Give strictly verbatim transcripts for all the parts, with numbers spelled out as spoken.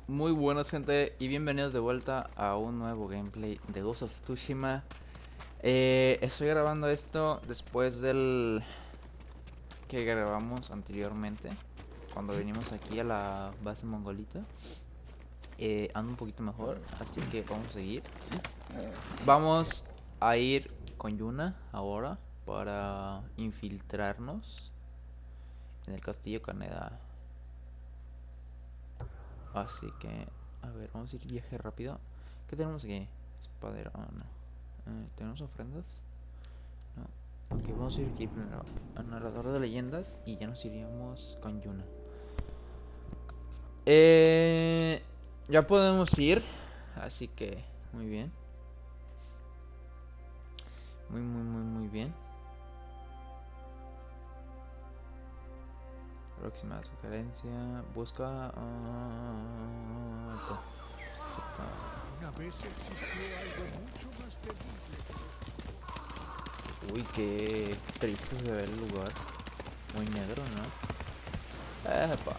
Muy buenas gente y bienvenidos de vuelta a un nuevo gameplay de Ghost of Tsushima. eh, Estoy grabando esto después del que grabamos anteriormente, cuando venimos aquí a la base mongolita. eh, Ando un poquito mejor, así que vamos a seguir. Vamos a ir con Yuna ahora para infiltrarnos en el castillo Kaneda. Así que, a ver, vamos a ir viaje rápido. ¿Qué tenemos aquí? Espadera, oh, no. Eh, ¿Tenemos ofrendas? No. Ok, vamos a ir aquí primero a narrador de leyendas y ya nos iríamos con Yuna. Eh, ya podemos ir, así que muy bien. Muy, muy, muy, muy bien. Próxima sugerencia. Busca. Uh, esto. Una vez existió algo mucho más terrible. Uy, qué triste se ve el lugar. Muy negro, ¿no? Epa.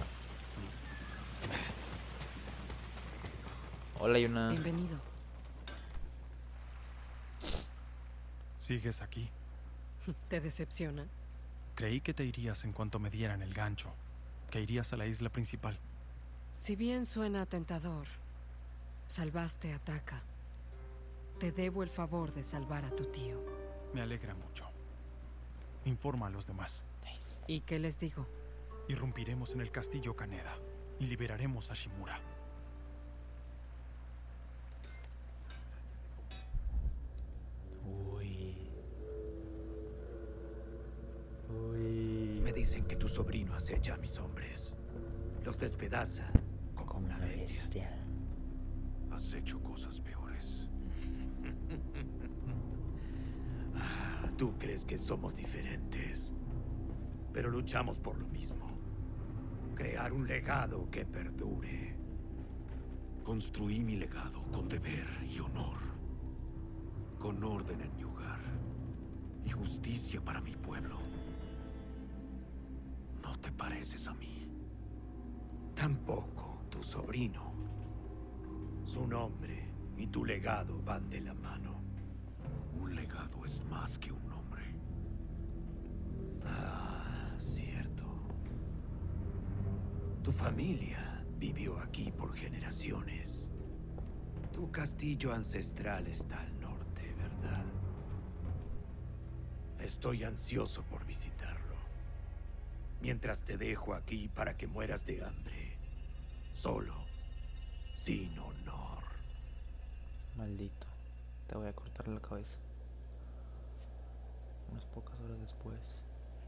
Hola, Yuna. Bienvenido. ¿Sigues aquí? ¿Te decepciona? Creí que te irías en cuanto me dieran el gancho, que irías a la isla principal. Si bien suena tentador, salvaste a Taka. Te debo el favor de salvar a tu tío. Me alegra mucho. Informa a los demás. Nice. ¿Y qué les digo? Irrumpiremos en el castillo Kaneda y liberaremos a Shimura. Uy. Uy. Me dicen que tu sobrino acecha a mis hombres. Los despedaza como una bestia. Has hecho cosas peores. Ah, tú crees que somos diferentes, pero luchamos por lo mismo. Crear un legado que perdure. Construí mi legado con deber y honor, con orden en mi hogar y justicia para mi pueblo. ¿No te pareces a mí? Tampoco tu sobrino. Su nombre y tu legado van de la mano. Un legado es más que un nombre. Ah, cierto. Tu familia vivió aquí por generaciones. Tu castillo ancestral está al norte, ¿verdad? Estoy ansioso por visitarlo. Mientras te dejo aquí para que mueras de hambre. Solo. Sin honor. Maldito. Te voy a cortar la cabeza. Unas pocas horas después.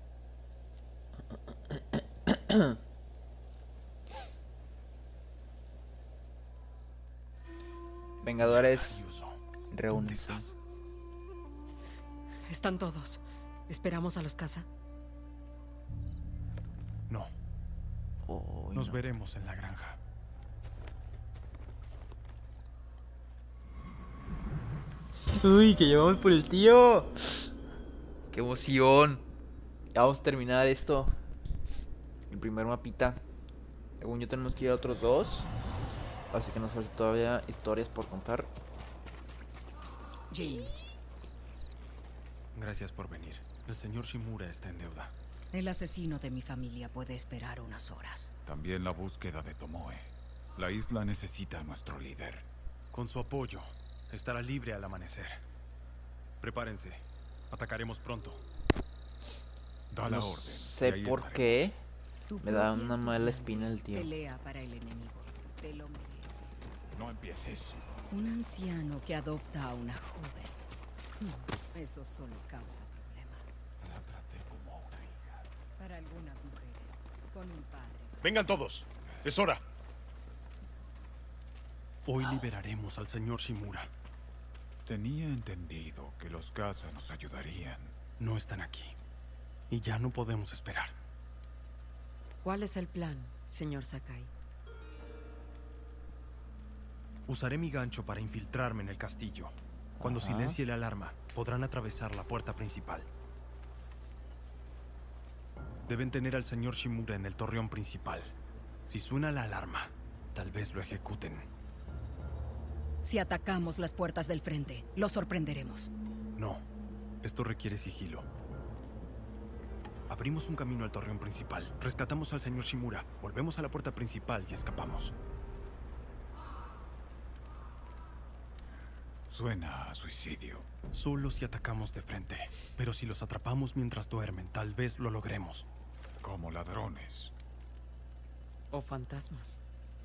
Vengadores, Misterioso. ¿Dónde reúnense. estás? Están todos. ¿Esperamos a los caza? No, Oh, nos no. veremos en la granja. Uy, que llevamos por el tío. Qué emoción. Ya vamos a terminar esto. El primer mapita. Según yo tenemos que ir a otros dos. Así que nos falta todavía historias por contar. Jin, Gracias por venir. El señor Shimura está en deuda. El asesino de mi familia puede esperar unas horas. También la búsqueda de Tomoe. La isla necesita a nuestro líder. Con su apoyo, estará libre al amanecer. Prepárense. Atacaremos pronto. Da la No orden. sé y ahí por estaremos. qué. Tu Me da propio una mala estudiante espina el tío. Pelea para el enemigo. Te lo mereces. No empieces. Un anciano que adopta a una joven. Hmm, Eso solo causa problemas. La traté como a una hija. Para algunas mujeres, con un padre. ¡Vengan todos! ¡Es hora! Hoy liberaremos al señor Shimura. Tenía entendido que los Gaza nos ayudarían. No están aquí. Y ya no podemos esperar. ¿cuál es el plan, señor Sakai? Usaré mi gancho para infiltrarme en el castillo. Cuando Ajá. silencie la alarma, podrán atravesar la puerta principal. Deben tener al señor Shimura en el torreón principal. Si suena la alarma, Tal vez lo ejecuten. Si atacamos las puertas del frente, los sorprenderemos. No. Esto requiere sigilo. Abrimos un camino al torreón principal. Rescatamos al señor Shimura. Volvemos a la puerta principal y escapamos. Suena a suicidio. Solo si atacamos de frente. Pero si los atrapamos mientras duermen, tal vez lo logremos. Como ladrones. O fantasmas.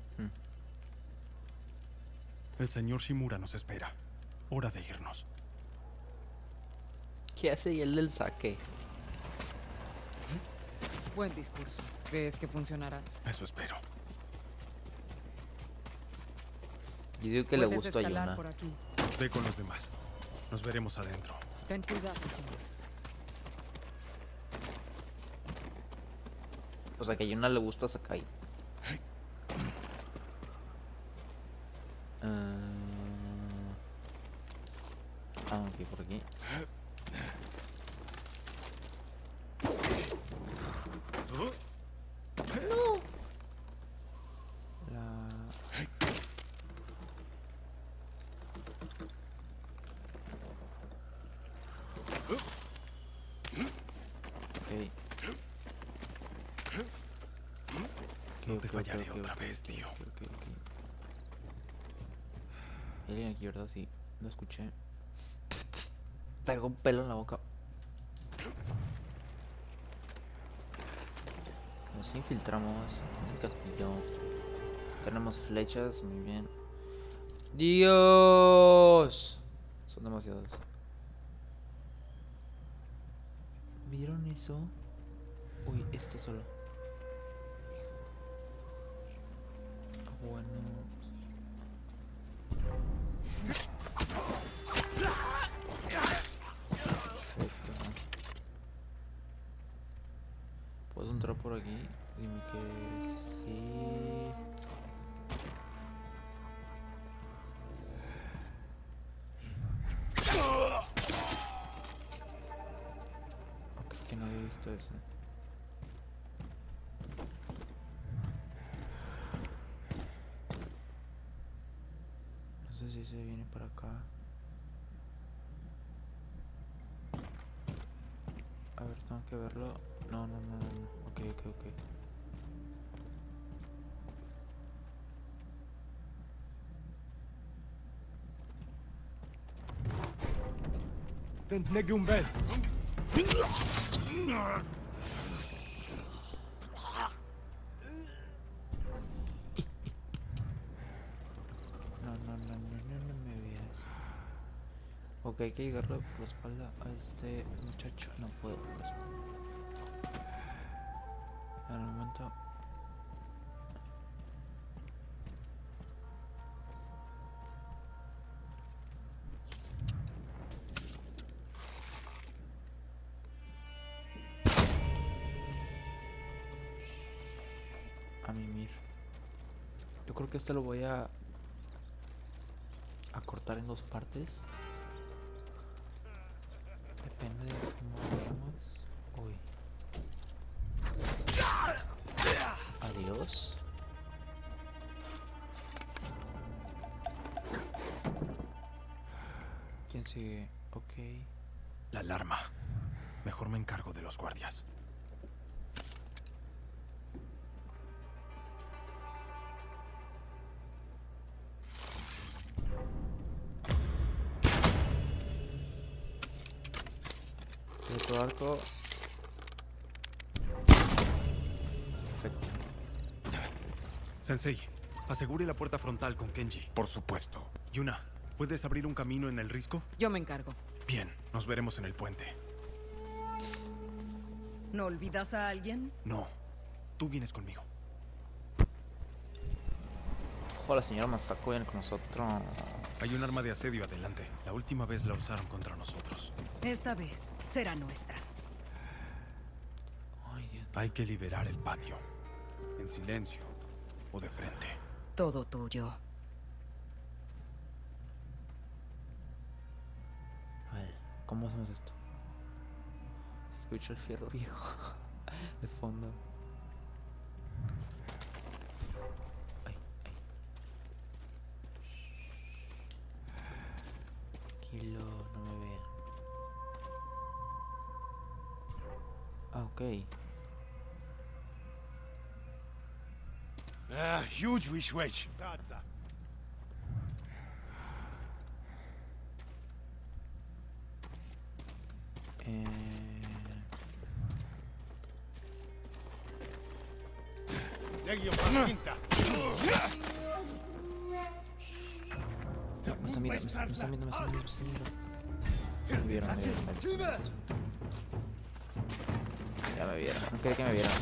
El señor Shimura nos espera. Hora de irnos. ¿Qué hace el del saque? Buen discurso. ¿Crees que funcionará? Eso espero. Yo digo que le Puedes gustó a escalar Yuna. por aquí. Ve con los demás. Nos veremos adentro. Ten cuidado, señor. O sea que a Yuna le gusta Sakai. Ah, ah, ok, por aquí. No. La... Okay. No Ok, te ok, fallaré ok, ok, otra ok, vez, ok, tío. ok, ok, ok. Hay alguien aquí, ¿verdad? Sí, lo escuché. Traigo un pelo en la boca. Nos infiltramos en el castillo. Tenemos flechas, muy bien. ¡Dios! Son demasiados. ¿Vieron eso? Uy, este solo. Bueno. Perfecto. ¿Puedo entrar por aquí? Dime que sí. Ok, que no había visto eso. No sé si se viene para acá. A ver, tengo que verlo. No, no, no, no, no. Ok, ok, ok. No, no, no, no, no, no me veas. Ok, hay que llegarle por la espalda a este muchacho. No puedo por la espalda. En el momento. A mimir. Yo creo que este lo voy a a cortar en dos partes. Depende de cómo vayamos. Uy. Adiós. ¿Quién sigue? Ok. La alarma. Mejor me encargo de los guardias. Otro arco. Perfecto. Sensei, asegure la puerta frontal con Kenji. Por supuesto. Yuna, ¿puedes abrir un camino en el risco? Yo me encargo. Bien, nos veremos en el puente. ¿No olvidas a alguien? No, tú vienes conmigo. Hola, señora Masako, viene con nosotros. Hay un arma de asedio adelante. La última vez la usaron contra nosotros. Esta vez será nuestra. Ay, Dios. Hay que liberar el patio. En silencio o de frente. Todo tuyo. Vale, ¿cómo hacemos esto? Se escucha el fierro viejo de fondo. Ay, ay. Ok. Ah, huge wish wish. Eh... Me están viendo, me están, me están viendo, me están viendo, me están viendo. Me vieron, me vieron, me vieron. Ya me vieron, no quería que me vieran.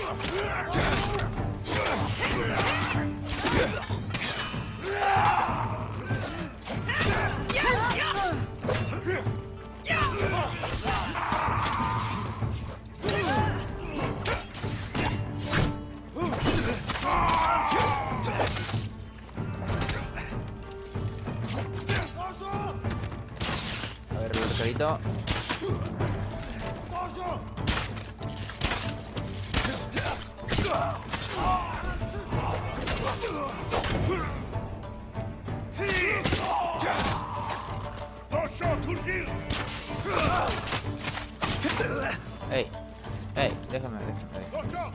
A ver, el carito. Ey, ey, déjame, déjame, déjame.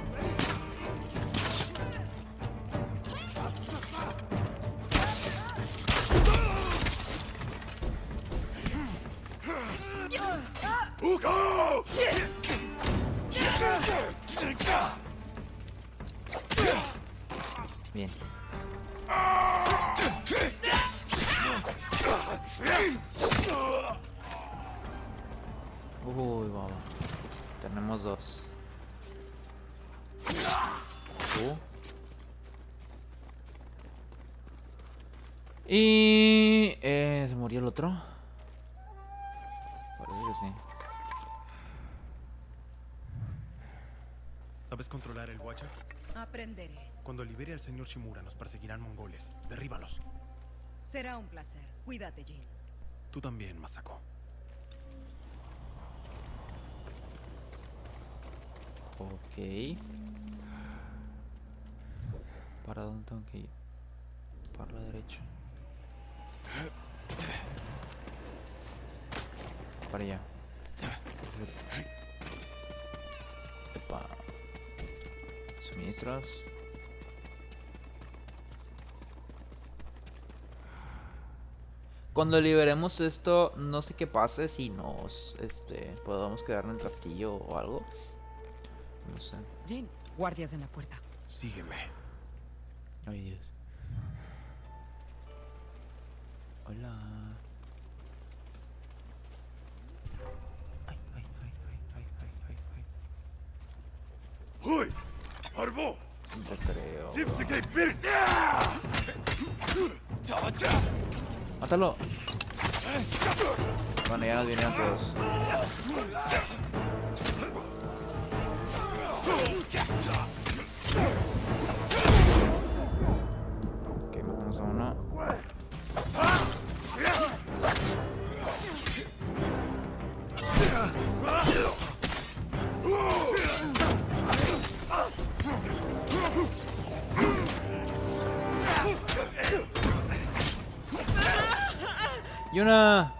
Bien. Uy, vamos. Tenemos dos. Uh. Y... Eh, ¿se murió el otro? Parece que sí. ¿Sabes controlar el Watcher? Aprenderé. Cuando libere al señor Shimura nos perseguirán mongoles. Derríbalos. Será un placer. Cuídate, Jin. Tú también, Masako. Ok. ¿Para dónde tengo que ir? Para la derecha. Para allá. Epa. Suministros. Cuando liberemos esto, no sé qué pase si nos, este, podamos quedar en el castillo o algo. No sé. Jin, guardias en la puerta. Sígueme. Ay, Dios. Hola. Ay, ay, ay, ay, ay, ay, ay, Huy! Arbo! ay. Te creo. Zipsegay bir! Mátalo. Bueno, ya nos vinieron todos. Ok, matamos a uno. ¡Yuna!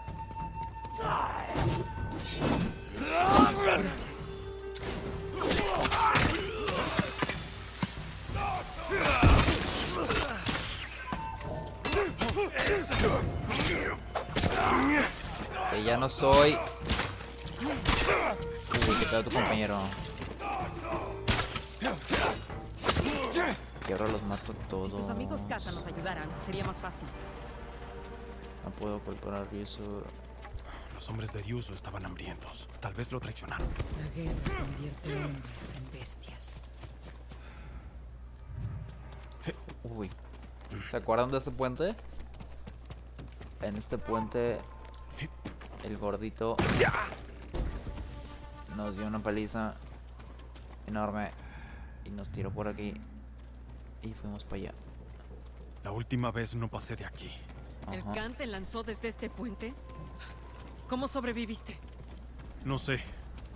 Gracias. Que ya no soy. Uy, que pedo tu compañero. Que ahora los mato todos. Si tus amigos casa nos ayudaran, sería más fácil. No puedo culpar a eso. Los hombres de Ryuzo estaban hambrientos. Tal vez lo traicionaron. La guerra convierte hombres en bestias. Uy. ¿Se acuerdan de ese puente? En este puente el gordito nos dio una paliza enorme y nos tiró por aquí y fuimos para allá. La última vez no pasé de aquí. ¿El Ajá. Khan te lanzó desde este puente? ¿Cómo sobreviviste? No sé.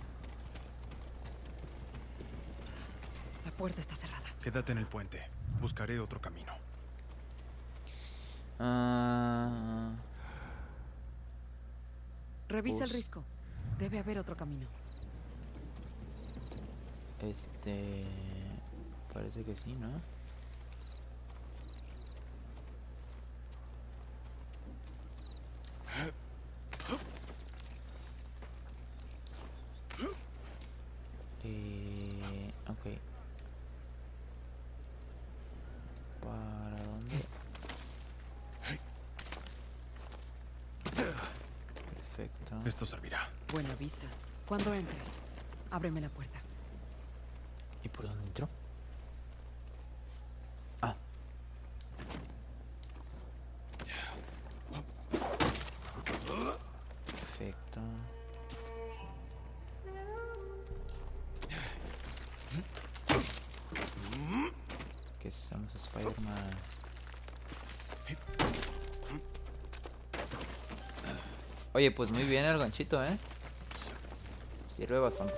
La puerta está cerrada. Quédate en el puente. Buscaré otro camino. Ah, Revisa el Pues- risco. Debe haber otro camino. Este... Parece que sí, ¿no? Eh... Ok. ¿Para dónde? Perfecto. Esto servirá. Buena vista. Cuando entres, ábreme la puerta. ¿Y por dónde entró? Ah. Perfecto. Que somos Spider-Man. Oye, pues muy bien el ganchito, ¿eh? Sirve bastante.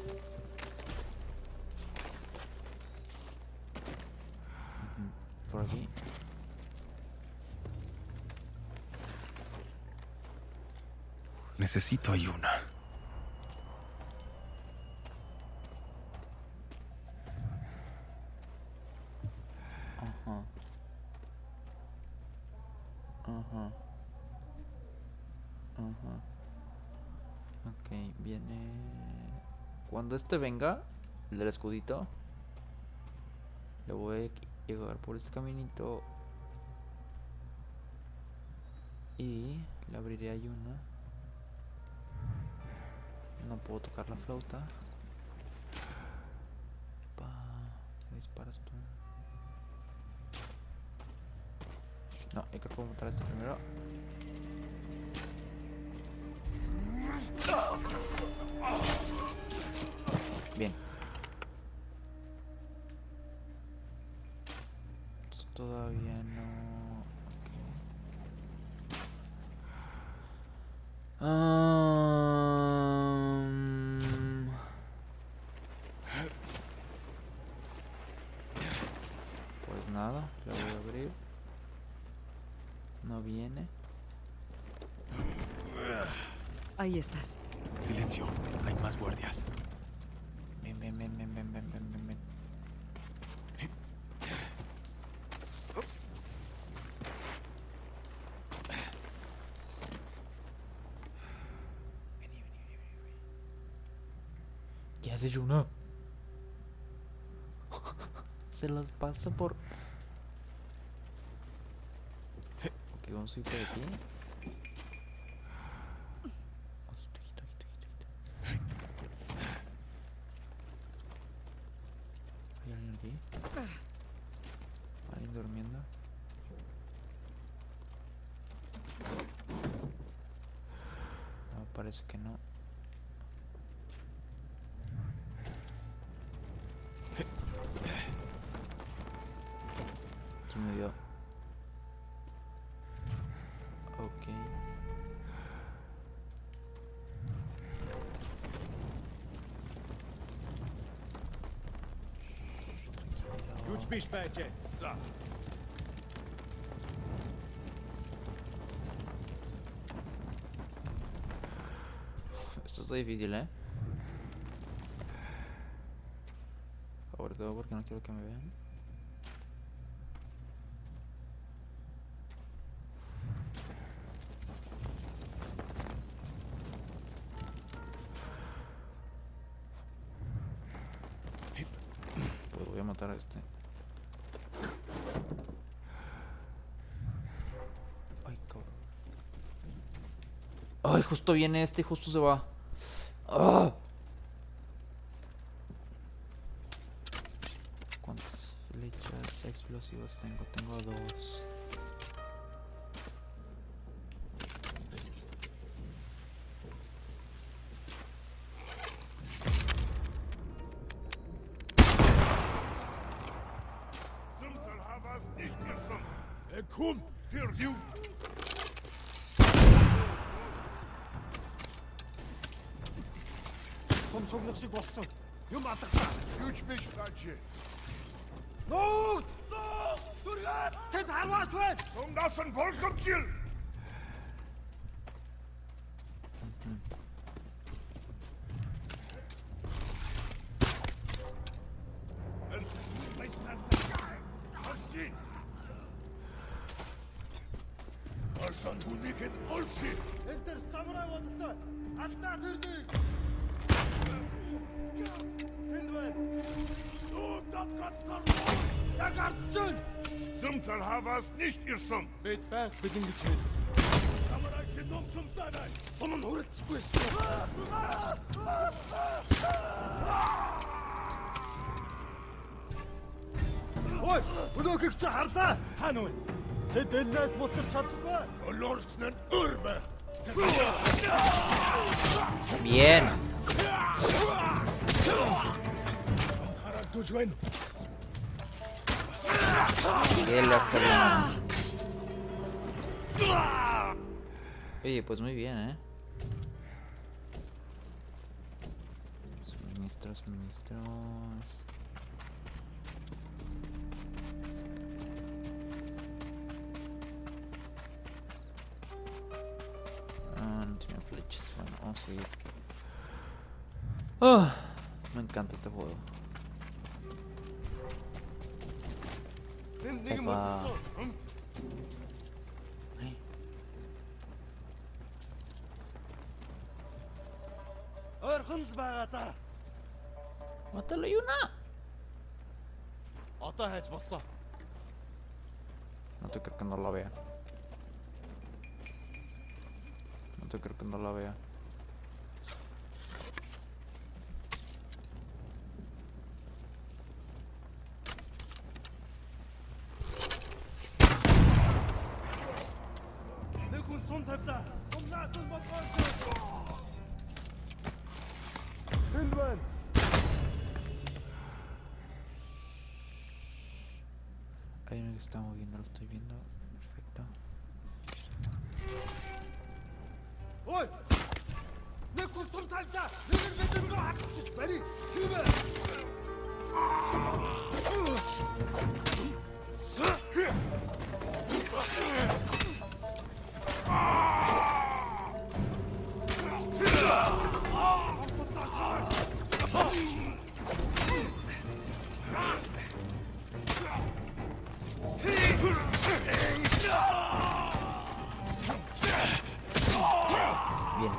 Ujú, por aquí. Necesito ayuna. Ajá. Ajá. Ajá. Ok, viene... Cuando este venga, el del escudito, le voy a llegar por este caminito y le abriré ahí una. No puedo tocar la flauta. Pa... ¿Qué disparas tú? No, hay que matar a este primero. Bien. Esto todavía no... Okay. Um... Pues nada, la voy a abrir. No viene. Ahí estás. Silencio. Hay más guardias. Ven, ven, ven, ven, ven, ven, ven, ven, ven. Vení, vení, vení, vení. ¿Qué hace Yuna? Se los pasa por... Ok, vamos a ir por aquí. Ojito, ojito, ojito, ojito, ojito. ¿Hay alguien aquí? ¿Alguien durmiendo? No, parece que no. ¿Quién me dio? Ok. Esto está difícil, ¿eh? Sobre todo porque no quiero que me vean. Pues voy a matar a este. Ay, cabrón. Ay, justo viene este y justo se va. ¡Ah! ¿Cuántas flechas explosivas tengo? Tengo dos. Sumtal havas nicht ihr sum. Beit back within the chain. Samurai kidom sumtanai. Someone hurt squish. Ой, өнөөгч чи хардаа. Хаана вэ? Тэд энэс мутар чадахгүй. Олорснер urbe. Bien. Haragdo join. Bien, la forma. Oye, pues muy bien, ¿eh? Suministros, suministros. Ah, no tiene flechas. Bueno, vamos a seguir. Oh, me encanta este juego. Epa. Ay. Ойрхонс байгаа та. Mátalo, Yuna. Одоо хайж болсон. No te creo que no la vea. No te creo que no la vea. Нэг хүн сум тавьлаа. Сумнаас нь болгоо. Хэн байна? Hay uno que está moviendo, lo estoy viendo. Perfecto. Ой! Нэг хүн сум тавьлаа. Нэг нь бидний рүү хатчих барь. Хэмээ. Bien.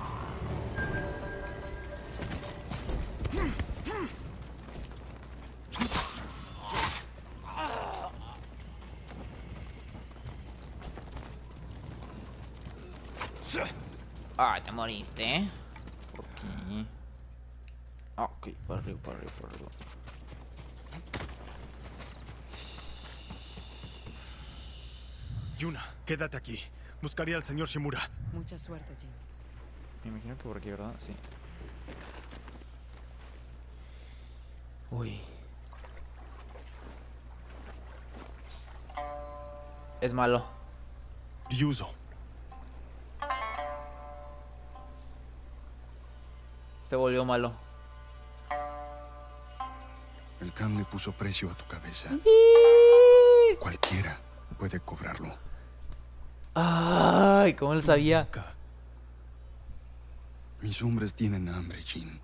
Ah, te moriste, ¿eh? Ok. Ok, para arriba, para arriba, para arriba. Yuna, quédate aquí. Buscaré al señor Shimura. Mucha suerte, Jin. Me imagino que por aquí, ¿verdad? Sí. Uy. Es malo. Ryuzo. Se volvió malo. El Khan le puso precio a tu cabeza. Cualquiera puede cobrarlo. Ay, ¿cómo lo sabía? Mis hombres tienen hambre, Jin.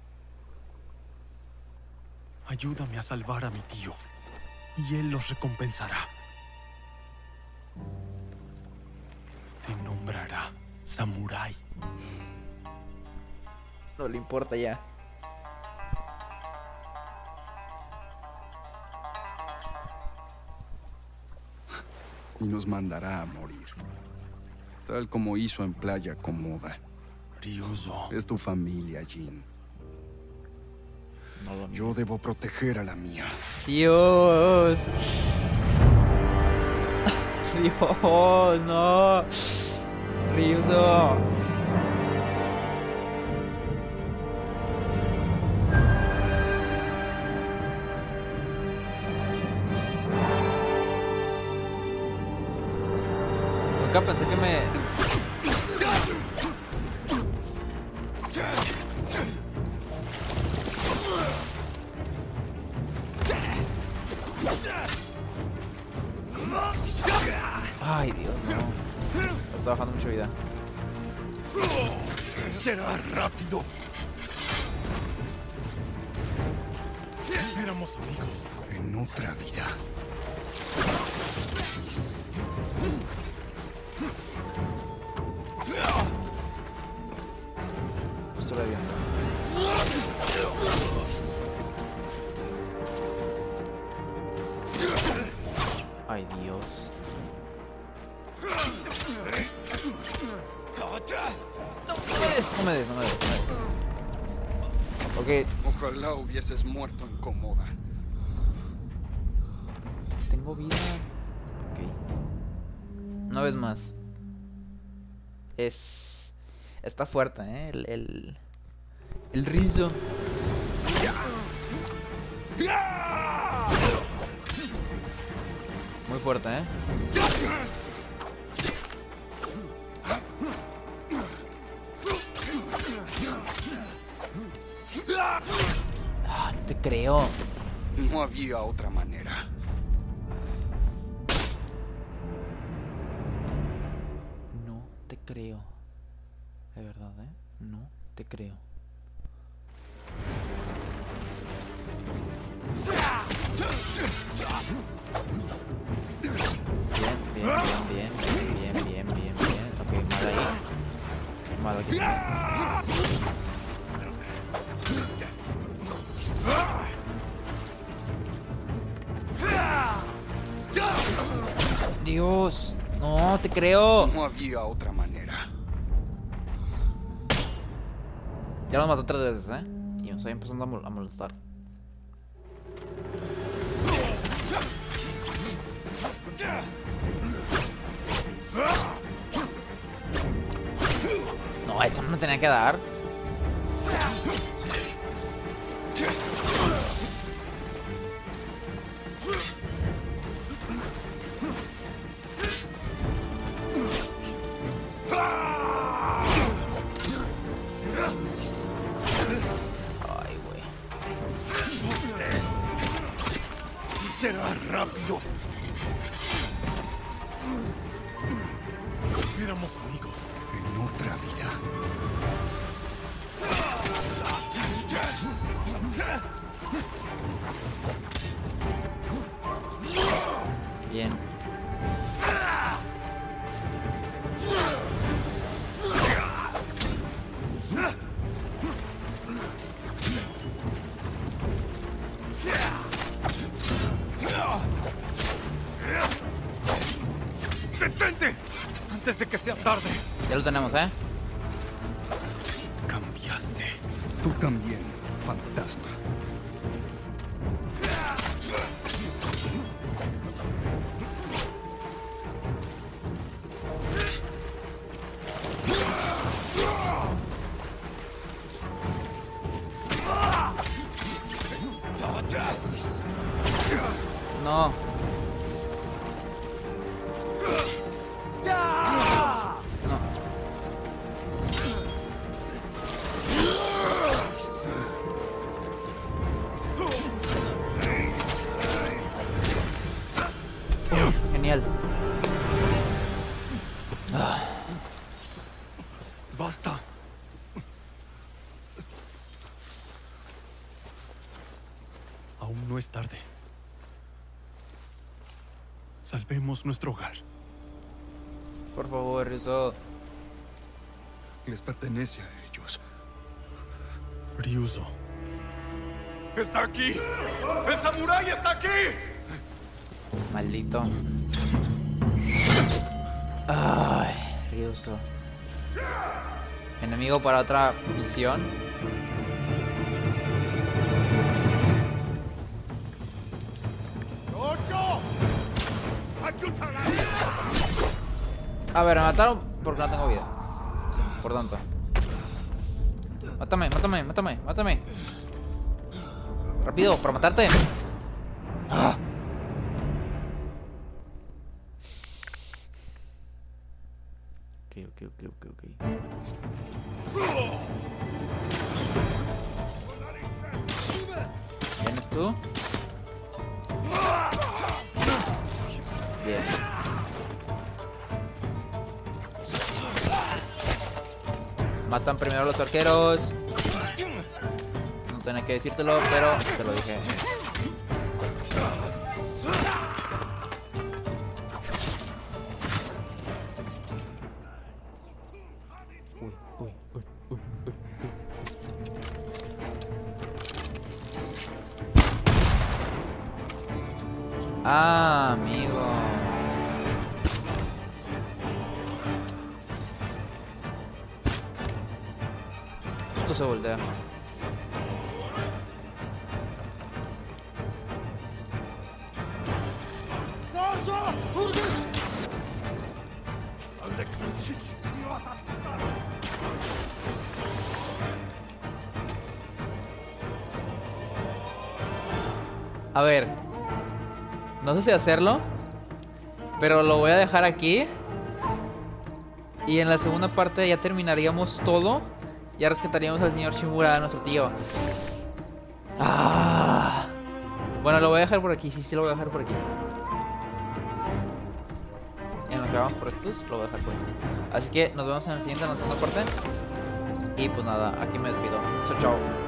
Ayúdame a salvar a mi tío. Y él los recompensará. Te nombrará samurái. No le importa ya. Y nos mandará a morir. Tal como hizo en Playa Komoda. Ryuzo. Es tu familia, Jin. No lo Yo debo proteger a la mía. Dios. Dios, no. Ryuzo. Nunca pensé que me... Ay, Dios, no. Me está bajando mucha vida. Será rápido. Éramos amigos. En otra vida. me des, no me des, no me des. Ok. Ojalá hubieses muerto en Komoda. Tengo vida. Ok. Una vez más. Es... Está fuerte, ¿eh? El... El, el rizo. Muy fuerte, ¿eh? Ah, no te creo. No había otra manera. No te creo. De verdad, ¿eh? No te creo. Bien, bien, bien, bien, bien, bien, bien, bien. Ok, mal ahí. Mal aquí. Dios, no te creo. No había otra manera. Ya lo mató tres veces, ¿eh? Y me estoy empezando a, mol a molestar. No, eso no me tenía que dar. Ay, güey. Será rápido. Éramos amigos. En otra vida. Bien. ¡Detente! Antes de que sea tarde. Ya lo tenemos, ¿eh? Cambiaste. Tú también, fantasma. No. No. Genial. Ah. Basta. Aún no es tarde. Salvemos nuestro hogar. Por favor, eso. Les pertenece a ellos. Ryuzo. ¡Está aquí! ¡El samurái está aquí! Maldito. Ay, Ryuzo. Enemigo para otra misión. A ver, me mataron porque no tengo vida. Por tanto. Mátame, mátame, mátame, mátame. Rápido, para matarte. Ah. Ok, ok, ok, ok, ok. ¿Vienes tú? Bien. Matan primero a los arqueros. No tenía que decírtelo, pero te lo dije. Uy, uy, uy, uy, uy, uy. Ah, amigo. se voltea. A ver, no sé si hacerlo, pero lo voy a dejar aquí. Y en la segunda parte ya terminaríamos todo. Ya rescataríamos al señor Shimura, nuestro tío. Ah. Bueno, lo voy a dejar por aquí, sí, sí lo voy a dejar por aquí. En lo que vamos por estos, lo voy a dejar por aquí. Así que nos vemos en el siguiente, en la segunda parte. Y pues nada, aquí me despido. Chao, chao.